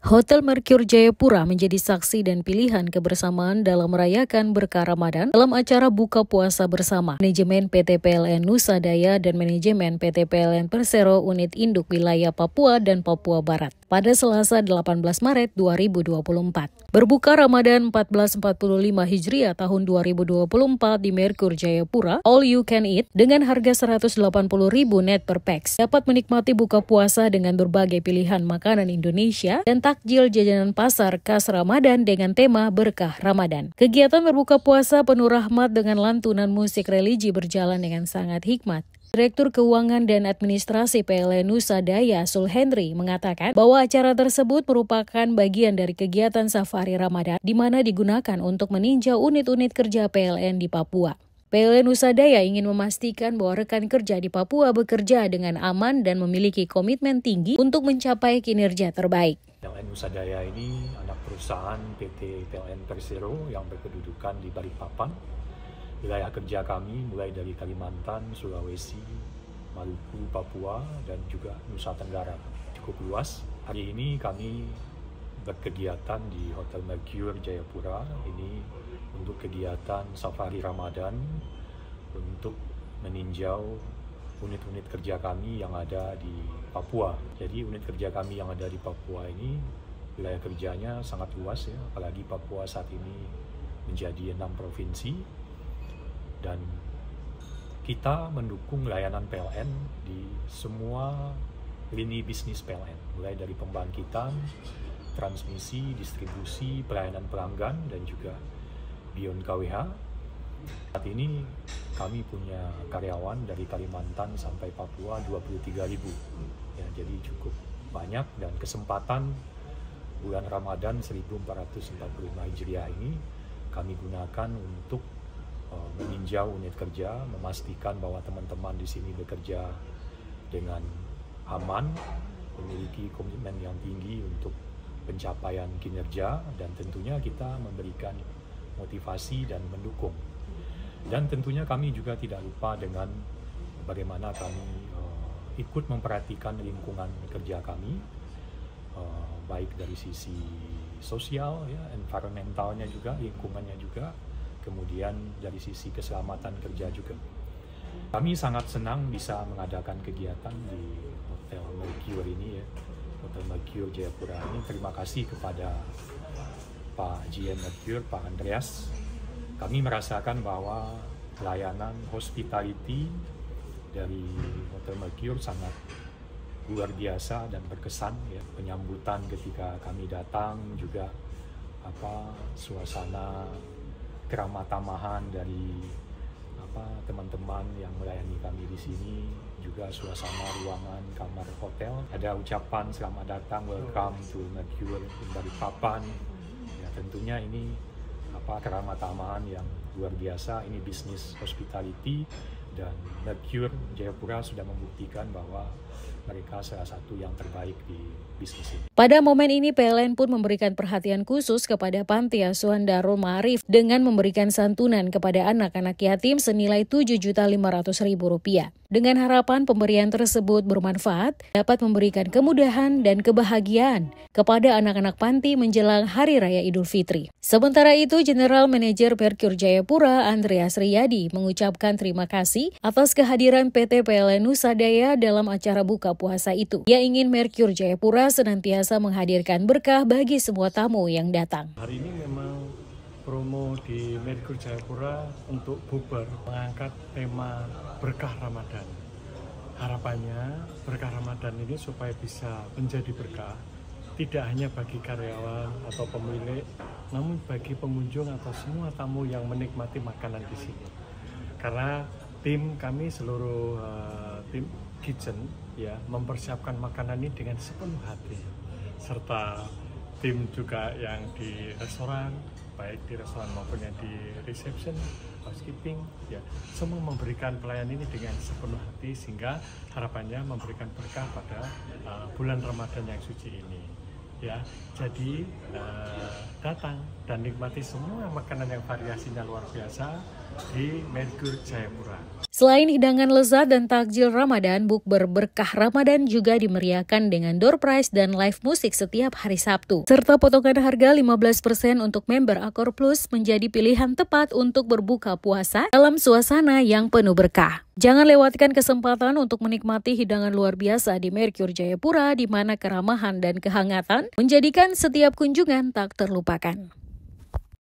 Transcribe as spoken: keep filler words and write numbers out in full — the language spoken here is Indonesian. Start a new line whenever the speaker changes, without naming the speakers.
Hotel Mercure Jayapura menjadi saksi dan pilihan kebersamaan dalam merayakan berkah Ramadan dalam acara buka puasa bersama manajemen P T P L N Nusa Daya dan manajemen P T P L N Persero Unit Induk Wilayah Papua dan Papua Barat pada Selasa delapan belas Maret dua ribu dua puluh empat. Berbuka Ramadan seribu empat ratus empat puluh lima Hijriah tahun dua ribu dua puluh empat di Mercure Jayapura, all you can eat dengan harga seratus delapan puluh ribu net per pax. Dapat menikmati buka puasa dengan berbagai pilihan makanan Indonesia dan takjil jajanan pasar khas Ramadan dengan tema berkah Ramadan. Kegiatan berbuka puasa penuh rahmat dengan lantunan musik religi berjalan dengan sangat hikmat. Direktur Keuangan dan Administrasi P L N Nusa Daya, Sul Henry, mengatakan bahwa acara tersebut merupakan bagian dari kegiatan safari Ramadan di mana digunakan untuk meninjau unit-unit kerja P L N di Papua. P L N Nusa Daya ingin memastikan bahwa rekan kerja di Papua bekerja dengan aman dan memiliki komitmen tinggi untuk mencapai kinerja terbaik.
P L N Nusa Daya ini anak perusahaan P T P L N Persero yang berkedudukan di Balikpapan. Wilayah kerja kami mulai dari Kalimantan, Sulawesi, Maluku, Papua, dan juga Nusa Tenggara. Cukup luas. Hari ini kami berkegiatan di Hotel Mercure Jayapura ini untuk kegiatan safari Ramadan untuk meninjau unit-unit kerja kami yang ada di Papua. Jadi unit kerja kami yang ada di Papua ini wilayah kerjanya sangat luas ya, apalagi Papua saat ini menjadi enam provinsi. Dan kita mendukung layanan P L N di semua lini bisnis P L N, mulai dari pembangkitan, transmisi, distribusi, pelayanan pelanggan, dan juga Beyond K W H. Saat ini kami punya karyawan dari Kalimantan sampai Papua dua puluh tiga ribu. Ya, jadi cukup banyak, dan kesempatan bulan Ramadan seribu empat ratus empat puluh lima Hijriah ini kami gunakan untuk uh, meninjau unit kerja, memastikan bahwa teman-teman di sini bekerja dengan aman, memiliki komitmen yang tinggi untuk pencapaian kinerja, dan tentunya kita memberikan motivasi dan mendukung. Dan tentunya kami juga tidak lupa dengan bagaimana kami uh, ikut memperhatikan lingkungan kerja kami, uh, baik dari sisi sosial, ya, environmentalnya juga, lingkungannya juga, kemudian dari sisi keselamatan kerja juga. Kami sangat senang bisa mengadakan kegiatan di Hotel Mercure ini, ya, Hotel Mercure Jayapura ini. Terima kasih kepada Pak G M Mercure, Pak Andreas. Kami merasakan bahwa layanan hospitality dari Hotel Mercure sangat luar biasa dan berkesan, ya. Penyambutan ketika kami datang juga apa suasana keramah tamahan dari apa teman-teman yang melayani kami di sini, juga suasana ruangan kamar hotel. Ada ucapan selamat datang, welcome to Mercure Balikpapan. Ya, tentunya ini apa keramah tamahan yang luar biasa. Ini bisnis hospitality, dan Mercure Jayapura sudah membuktikan bahwa mereka salah satu yang terbaik di bisnis ini.
Pada momen ini P L N pun memberikan perhatian khusus kepada Panti Asuhan Darul Ma'arif dengan memberikan santunan kepada anak-anak yatim senilai tujuh juta lima ratus ribu rupiah. Dengan harapan pemberian tersebut bermanfaat, dapat memberikan kemudahan dan kebahagiaan kepada anak-anak panti menjelang Hari Raya Idul Fitri. Sementara itu, General Manager Mercure Jayapura, Andreas Riyadi, mengucapkan terima kasih atas kehadiran P T P L N Nusa Daya dalam acara buka puasa itu. Ia ingin Mercure Jayapura senantiasa menghadirkan berkah bagi semua tamu yang datang.
Hari ini memang promo di Mercure Jayapura untuk bukber mengangkat tema berkah Ramadan. Harapannya berkah Ramadan ini supaya bisa menjadi berkah tidak hanya bagi karyawan atau pemilik, namun bagi pengunjung atau semua tamu yang menikmati makanan di sini. Karena tim kami seluruh uh, tim kitchen ya mempersiapkan makanan ini dengan sepenuh hati, serta tim juga yang di restoran, baik di restoran maupun yang di reception, housekeeping, ya semua memberikan pelayanan ini dengan sepenuh hati, sehingga harapannya memberikan berkah pada uh, bulan Ramadan yang suci ini. Ya, jadi uh, datang dan nikmati semua makanan yang variasinya luar biasa, di Merkur Jayapura.
Selain hidangan lezat dan takjil Ramadan, bukber berkah Ramadan juga dimeriahkan dengan door prize dan live musik setiap hari Sabtu. Serta potongan harga lima belas persen untuk member Akor Plus menjadi pilihan tepat untuk berbuka puasa dalam suasana yang penuh berkah. Jangan lewatkan kesempatan untuk menikmati hidangan luar biasa di Merkur Jayapura, di mana keramahan dan kehangatan menjadikan setiap kunjungan tak terlupakan.